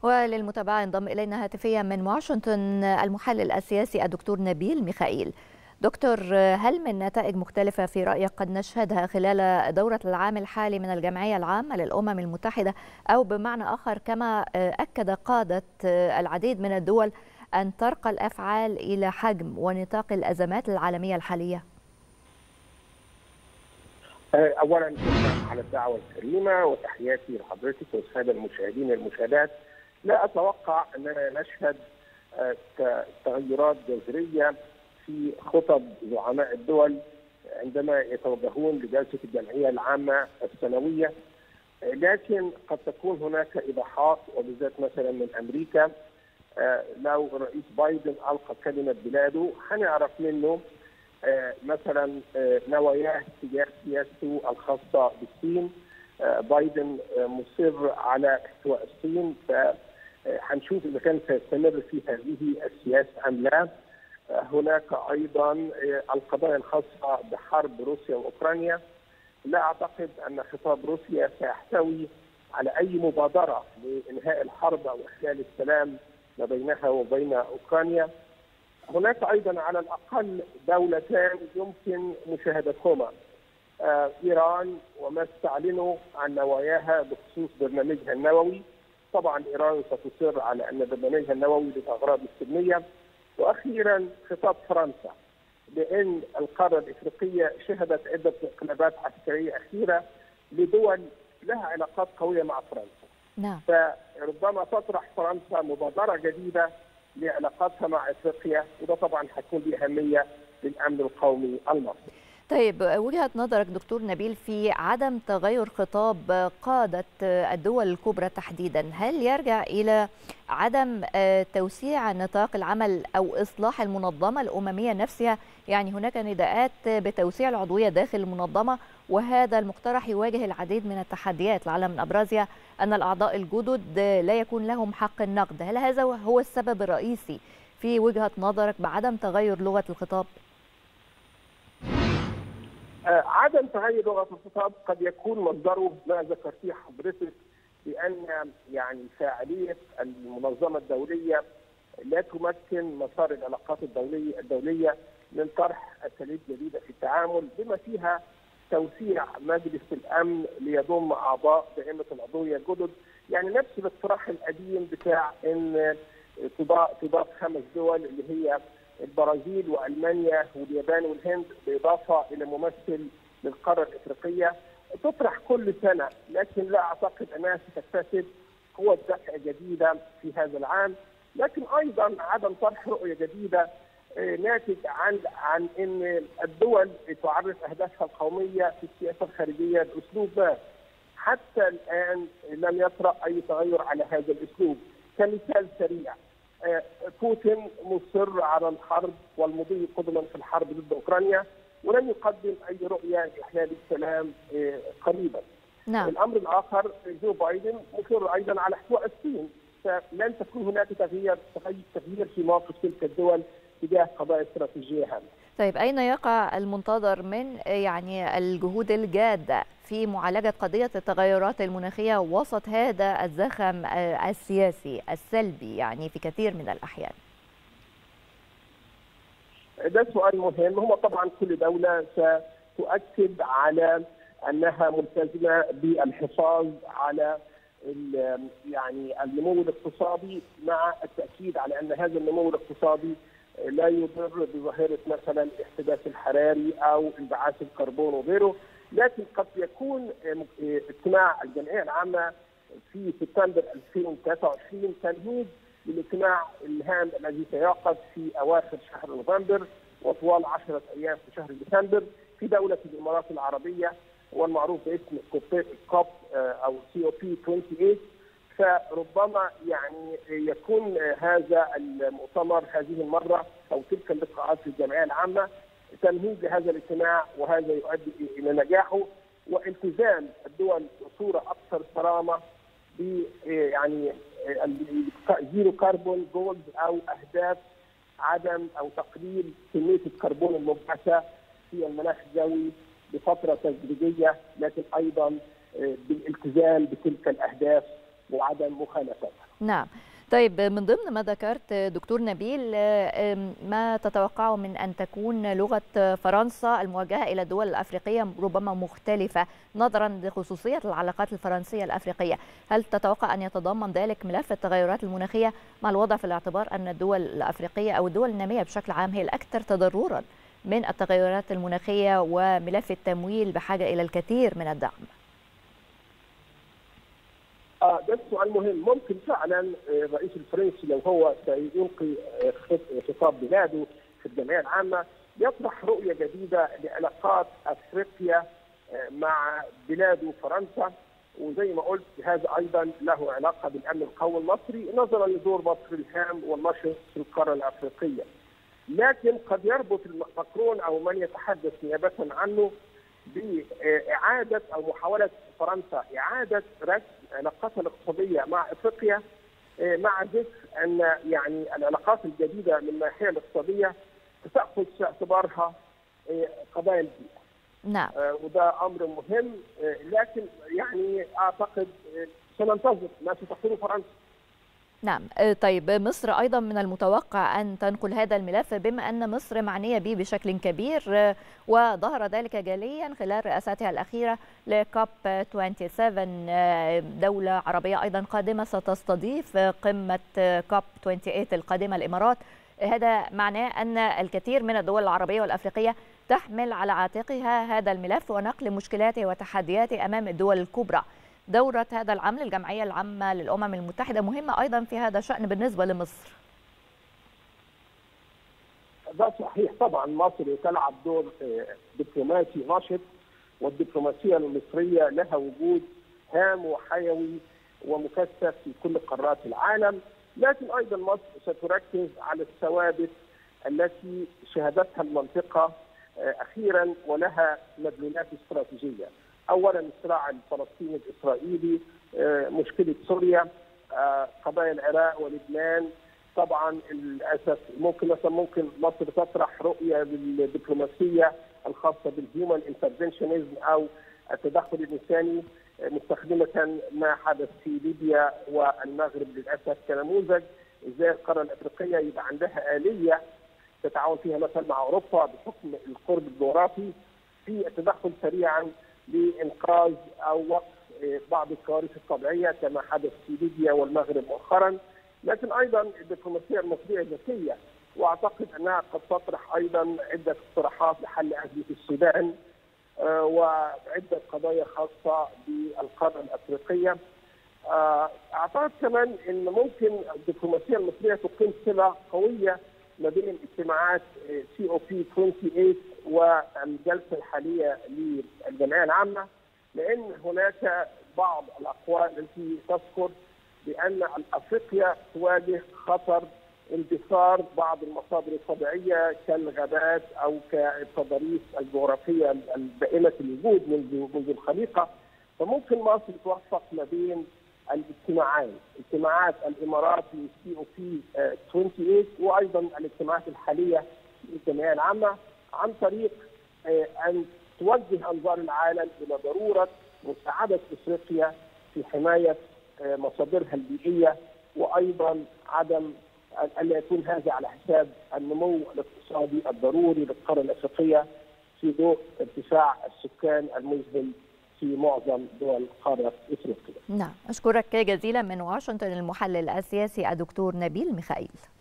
وللمتابعة ينضم إلينا هاتفيا من واشنطن المحلل السياسي الدكتور نبيل ميخائيل. دكتور، هل من نتائج مختلفة في رأيك قد نشهدها خلال دورة العام الحالي من الجمعية العامة للأمم المتحدة، أو بمعنى آخر كما أكد قادة العديد من الدول أن ترقى الأفعال إلى حجم ونطاق الأزمات العالمية الحالية؟ اولا شكرا على الدعوه الكريمه وتحياتي لحضرتك والساده المشاهدين والمشاهدات. لا اتوقع اننا نشهد تغيرات جذريه في خطب زعماء الدول عندما يتوجهون لجلسه الجمعيه العامه السنويه، لكن قد تكون هناك ايضاحات، وبالذات مثلا من امريكا. لو الرئيس بايدن القى كلمه بلاده هنعرف منه مثلا نواياه تجاه سياسته الخاصه بالصين. بايدن مصر على احتواء الصين، فهنشوف اذا كان سيستمر في هذه السياسه ام لا. هناك ايضا القضايا الخاصه بحرب روسيا واوكرانيا. لا اعتقد ان خطاب روسيا سيحتوي على اي مبادره لانهاء الحرب او احلال السلام ما بينها وبين اوكرانيا. هناك ايضا على الاقل دولتان يمكن مشاهدتهما، ايران وما تعلنه عن نواياها بخصوص برنامجها النووي. طبعا ايران ستصر على ان برنامجها النووي للاغراض السلميه. واخيرا خطاب فرنسا، لان القاره الافريقيه شهدت عده انقلابات عسكريه اخيره لدول لها علاقات قويه مع فرنسا. نعم. فربما تطرح فرنسا مبادره جديده لعلاقاتها مع افريقيا، وده طبعا هتكون باهميه للامن القومي المصري. طيب، وجهة نظرك دكتور نبيل في عدم تغير خطاب قادة الدول الكبرى تحديدا، هل يرجع إلى عدم توسيع نطاق العمل أو إصلاح المنظمة الأممية نفسها؟ يعني هناك نداءات بتوسيع العضوية داخل المنظمة، وهذا المقترح يواجه العديد من التحديات، لعل من أبرزها أن الأعضاء الجدد لا يكون لهم حق النقد. هل هذا هو السبب الرئيسي في وجهة نظرك بعدم تغير لغة الخطاب؟ عدم تغير لغه الخطاب قد يكون مصدره ما ذكرتيه حضرتك، بان يعني فاعليه المنظمه الدوليه لا تمكن مسار العلاقات الدوليه من طرح اساليب جديده في التعامل، بما فيها توسيع مجلس الامن ليضم اعضاء دائمه العضويه الجدد. يعني نفس الاقتراح القديم بتاع ان تضاف 5 دول اللي هي البرازيل والمانيا واليابان والهند، بالاضافه الى ممثل للقاره الافريقيه، تطرح كل سنه، لكن لا اعتقد انها ستكتسب قوه دفع جديده في هذا العام. لكن ايضا عدم طرح رؤيه جديده ناتج عن ان الدول تعرف اهدافها القوميه في السياسه الخارجيه باسلوب ما. حتى الان لم يطرا اي تغير على هذا الاسلوب. كمثال سريع، بوتين مصر على الحرب والمضي قدما في الحرب ضد اوكرانيا، ولم يقدم اي رؤيه لاحلال السلام قريبا. نعم. الامر الاخر، جو بايدن مصر ايضا على احتواء الصين، فلن تكون هناك تغيير في موقف تلك الدول تجاه قضايا استراتيجيه هامه. طيب، أين يقع المنتظر من الجهود الجادة في معالجة قضية التغيرات المناخية وسط هذا الزخم السياسي السلبي في كثير من الأحيان؟ ده سؤال مهم. هو طبعا كل دولة ستؤكد على أنها ملتزمة بالحفاظ على النمو الاقتصادي، مع التأكيد على أن هذا النمو الاقتصادي لا يضر بظاهرة مثلا الاحتباس الحراري أو انبعاث الكربون وغيره. لكن قد يكون اجتماع الجمعية العامة في سبتمبر 2023 تمهيد للاجتماع الهام الذي سيعقد في أواخر شهر نوفمبر وطوال 10 أيام في شهر ديسمبر في دولة الإمارات العربية، هو المعروف باسم كوب أو COP 28. فربما يكون هذا المؤتمر هذه المرة أو تلك اللقاءات في الجمعية العامة تمهيد لهذا الاجتماع، وهذا يؤدي إلى نجاحه والتزام الدول بصورة أكثر صرامة ب زيرو كربون جولز أو أهداف عدم أو تقليل كمية الكربون المبعثة في المناخ الجوي بفترة تدريجية، لكن أيضا بالالتزام بتلك الأهداف وعدم مخالفتها. نعم. طيب، من ضمن ما ذكرت دكتور نبيل، ما تتوقعه من أن تكون لغة فرنسا الموجهة إلى الدول الأفريقية ربما مختلفة نظرا لخصوصية العلاقات الفرنسية الأفريقية؟ هل تتوقع أن يتضمن ذلك ملف التغيرات المناخية، مع الوضع في الاعتبار أن الدول الأفريقية أو الدول النامية بشكل عام هي الأكثر تضررا من التغيرات المناخية، وملف التمويل بحاجة إلى الكثير من الدعم؟ ده سؤال مهم. ممكن فعلا الرئيس الفرنسي لو هو سيلقي خطاب بلاده في الجمعيه العامه يطرح رؤيه جديده لعلاقات افريقيا مع بلاده فرنسا، وزي ما قلت هذا ايضا له علاقه بالامن القومي المصري نظرا لدور مصر الهام والنشط في القاره الافريقيه. لكن قد يربط ماكرون او من يتحدث نيابه عنه بإعادة أو محاولة فرنسا إعادة رسم علاقاتها الاقتصادية مع أفريقيا، مع ذكر أن يعني العلاقات الجديدة من الناحية الاقتصادية تأخذ في اعتبارها قضايا البيئة. نعم. وده أمر مهم، لكن يعني أعتقد سننتظر ما ستقوله فرنسا. نعم. طيب، مصر أيضا من المتوقع أن تنقل هذا الملف، بما أن مصر معنية به بشكل كبير، وظهر ذلك جليا خلال رئاستها الأخيرة لكوب 27. دولة عربية أيضا قادمة ستستضيف قمة كوب 28 القادمة الإمارات. هذا معناه أن الكثير من الدول العربية والأفريقية تحمل على عاتقها هذا الملف ونقل مشكلاته وتحدياته أمام الدول الكبرى. دورة هذا العمل الجمعية العامة للأمم المتحدة مهمة أيضا في هذا الشأن بالنسبة لمصر. ده صحيح، طبعا مصر تلعب دور دبلوماسي نشط، والدبلوماسية المصرية لها وجود هام وحيوي ومكثف في كل قارات العالم، لكن أيضا مصر ستركز على الثوابت التي شهدتها المنطقة أخيرا ولها مدلولات استراتيجية. أولا الصراع الفلسطيني الإسرائيلي، مشكلة سوريا، قضايا العراق ولبنان. طبعا للأسف ممكن مصر تطرح رؤية للدبلوماسية الخاصة بالهيومن انترفنشنزم أو التدخل الإنساني، مستخدمة ما حدث في ليبيا والمغرب للأسف كنموذج ازاي القارة الأفريقية يبقى عندها آلية تتعاون فيها مثلا مع أوروبا بحكم القرب الجغرافي في التدخل سريعا لإنقاذ أو وقف بعض الكوارث الطبيعية كما حدث في ليبيا والمغرب مؤخرا. لكن أيضا الدبلوماسية المصرية ذكية، وأعتقد أنها قد تطرح أيضا عدة اقتراحات لحل أزمة السودان وعدة قضايا خاصة بالقارة الأفريقية. أعتقد كمان أن ممكن الدبلوماسية المصرية تقيم صلة قوية ما بين اجتماعات COP 28 والجلسة الحالية للجمعية العامة، لأن هناك بعض الأقوال التي تذكر بأن أفريقيا تواجه خطر اندثار بعض المصادر الطبيعية كالغابات أو كالتضاريس الجغرافية الدائمة الوجود منذ الخليقة. فممكن مصر توفق ما بين الاجتماعات الإمارات في COP 28 وأيضا الاجتماعات الحالية للجمعية العامة، عن طريق أن توجه أنظار العالم إلى ضرورة مساعدة أفريقيا في حماية مصادرها البيئية، وأيضا عدم أن يكون هذا على حساب النمو الاقتصادي الضروري للقارة الأفريقية في ضوء ارتفاع السكان المذهل في معظم دول قارة افريقيا. نعم، أشكرك جزيلا من واشنطن المحلل السياسي الدكتور نبيل ميخائيل.